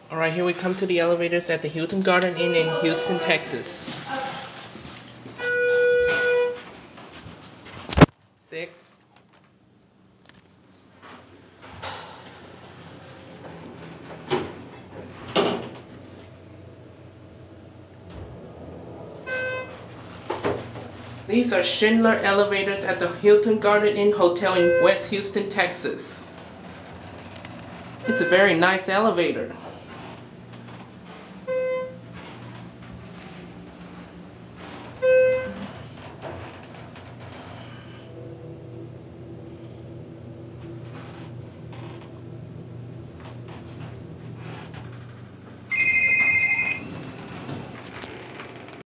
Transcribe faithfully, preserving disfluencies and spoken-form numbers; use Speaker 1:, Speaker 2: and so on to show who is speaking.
Speaker 1: Alright, here we come to the elevators at the Hilton Garden Inn in Houston, Texas. Six. These are Schindler elevators at the Hilton Garden Inn Hotel in West Houston, Texas. It's a very nice elevator.